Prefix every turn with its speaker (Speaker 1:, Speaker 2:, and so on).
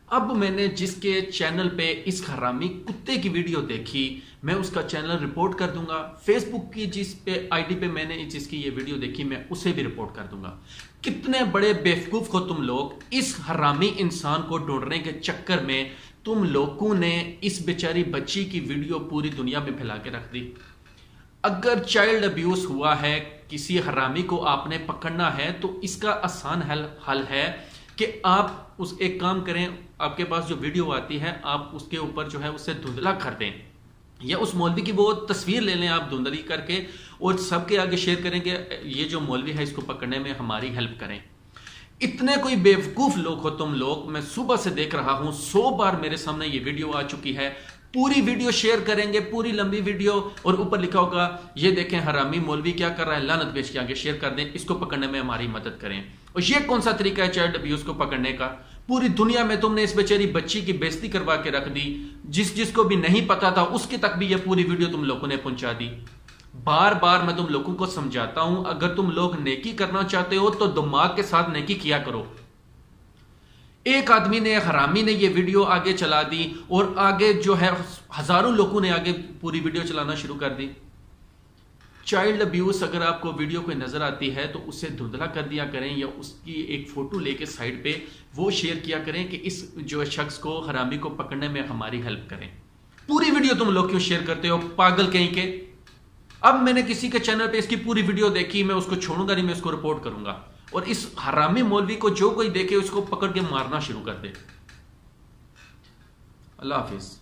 Speaker 1: अब मैंने जिसके चैनल पे इस हरामी कुत्ते की वीडियो देखी, मैं उसका चैनल रिपोर्ट कर दूंगा। फेसबुक की जिस पे आईडी पे मैंने जिसकी ये वीडियो देखी, मैं उसे भी रिपोर्ट कर दूंगा। कितने बड़े बेवकूफ हो तुम लोग। इस हरामी इंसान को ढूंढने के चक्कर में तुम लोगों ने इस बेचारी बच्ची की वीडियो पूरी दुनिया में फैला के रख दी। अगर चाइल्ड अब्यूज हुआ है, किसी हरामी को आपने पकड़ना है, तो इसका आसान हल है कि आप उस एक काम करें, आपके पास जो वीडियो आती है आप उसके ऊपर जो है उससे धुंधला कर दें, या उस मौलवी की वो तस्वीर ले लें आप धुंधली करके, और सबके आगे शेयर करें कि ये जो मौलवी है इसको पकड़ने में हमारी हेल्प करें। इतने कोई बेवकूफ लोग हो तुम लोग। मैं सुबह से देख रहा हूं, 100 बार मेरे सामने ये वीडियो आ चुकी है। पूरी वीडियो शेयर करेंगे, पूरी लंबी वीडियो, और ऊपर लिखा होगा ये देखें हरामी मौलवी क्या कर रहा है, लानत भेज के आगे शेयर कर दें, इसको पकड़ने में हमारी मदद करें। और ये कौन सा तरीका है चाइल्ड अब्यूज को पकड़ने का? पूरी दुनिया में तुमने इस बेचारी बच्ची की बेइज्जती करवा के रख दी। जिसको भी नहीं पता था उसके तक भी ये पूरी वीडियो तुम लोगों ने पहुंचा दी। बार बार मैं तुम लोगों को समझाता हूं, अगर तुम लोग नेकी करना चाहते हो तो दिमाग के साथ नेकी किया करो। एक आदमी ने, हरामी ने, ये वीडियो आगे चला दी, और आगे जो है हजारों लोगों ने आगे पूरी वीडियो चलाना शुरू कर दी। चाइल्ड अब्यूज अगर आपको वीडियो कोई नजर आती है तो उसे धुंधला कर दिया करें, या उसकी एक फोटो लेके साइड पे वो शेयर किया करें कि इस जो शख्स को, हरामी को पकड़ने में हमारी हेल्प करें। पूरी वीडियो तुम लोग क्यों शेयर करते हो, पागल कहीं के? अब मैंने किसी के चैनल पे इसकी पूरी वीडियो देखी, मैं उसको छोड़ूंगा नहीं, मैं उसको रिपोर्ट करूंगा। और इस हरामी मौलवी को जो कोई देखे उसको पकड़ के मारना शुरू कर दे। अल्लाह हाफिज।